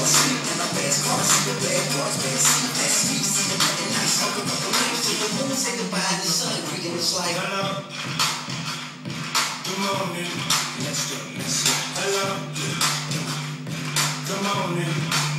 sleep in my best car, see the bad boys, bad seat, bad speed, see the bad nights, up a couple nights, till the moon say goodbye, and the sun creaking it's like, hello, good morning, let's go, hello, good morning.